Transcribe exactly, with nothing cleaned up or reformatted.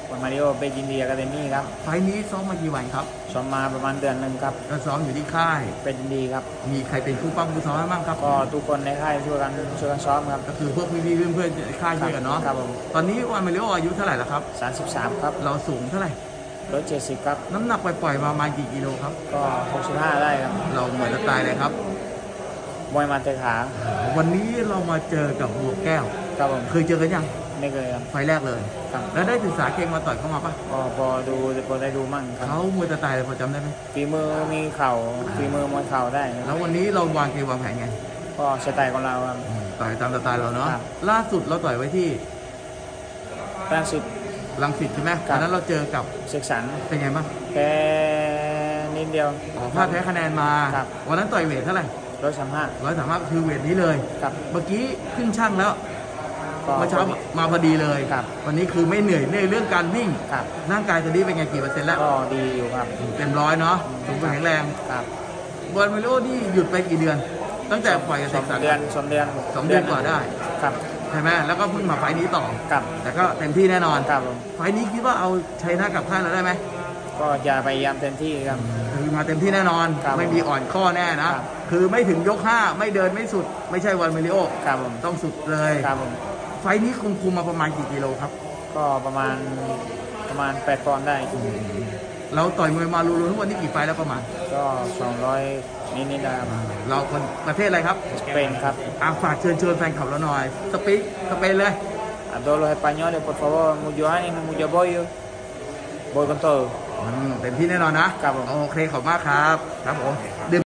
มาริโอเบจินดีอะคาเดมี่ครับไฟล์นี้ซ้อมมากี่วันครับซ้อมมาประมาณเดือนหนึ่งครับก็ซ้อมอยู่ที่ค่ายเป็นดีครับมีใครเป็นคู่ปั้มคู่ซ้อมบ้างครับก็ทุกคนในค่ายช่วยกันช่วยกันซ้อมครับก็คือพวกพี่ๆเพื่อนๆค่ายช่วยกันเนาะครับผมตอนนี้วันมาริโออายุเท่าไหร่แล้วครับสามสิบสามครับเราสูงเท่าไหร่ร้อยเจ็ดสิบครับน้ำหนักปล่อยๆมาประมาณกี่กิโลครับก็หกสิบห้าได้ครับเราเหมือนจะตายเลยครับมวยมาเตะขาวันนี้เรามาเจอกับบัวแก้วครับผมเคยเจอกันยังไม่เคยครับไฟแรกเลยครับแล้วได้ศึกษาเก่งมาต่อยเข้ามาปะก็พอดูพอได้ดูมั่งครับเขามวยจะตายเลยพอจำได้ไหมฝีมือมีเข่าฝีมือมวยเข่าได้แล้ววันนี้เราวางเกมวางแผนไงก็สไตล์ของเราครับต่อยตามสไตล์เราเนาะล่าสุดเราต่อยไว้ที่รังสิตรังสิตใช่ไหมตอนนั้นเราเจอกับศึกษาเป็นไงบ้างแพ้นิดเดียวพลาดแพ้คะแนนมาวันนั้นต่อยเวทเท่าไหร่ร้อยสามห้าร้อยสามห้าคือเวทนี้เลยครับเมื่อกี้ขึ้นช่างแล้วเมื่อเช้ามาพอดีเลยครับวันนี้คือไม่เหนื่อยในเรื่องการวิ่งครับร่างกายตอนนี้เป็นไงกี่เปอร์เซ็นต์แล้วก็ดีอยู่ครับเต็มร้อยเนาะสมบูรณ์แข็งแรงครับบอลมาริโอนี่หยุดไปกี่เดือนตั้งแต่ปล่อยกับเซ็กซันเดือนสองเดือนสองเดือนกว่าได้ครับใช่ไหมแล้วก็เพิ่งมาไฟนี้ต่อครับแต่ก็เต็มที่แน่นอนครับไฟนี้คิดว่าเอาชัยนะกับค่ายเราได้ไหมก็จะพยายามเต็มที่ครับคือมาเต็มที่แน่นอนไม่มีอ่อนข้อแน่นะคือไม่ถึงยกห้าไม่เดินไม่สุดไม่ใช่วันมาริโอครับผมต้องสุดเลยครับผมไฟนี้คงคุมมาประมาณกี่กิโลครับก็ประมาณประมาณแปดปอนด์ได้เราต่อยมวยมารู้ๆทุกวันนี้กี่ไฟแล้วประมาณก็สองร้อยนิดๆนะครับเราคนประเทศอะไรครับสเปนครับอ่ะฝากเชิญชวนแฟนคลับเราหน่อยสปีกสเปนเลย A todos los españoles por favor mucho ánimo mucho apoyo voy con todo เต็มที่แน่นอนนะครับโอเคขอบมากครับครับผม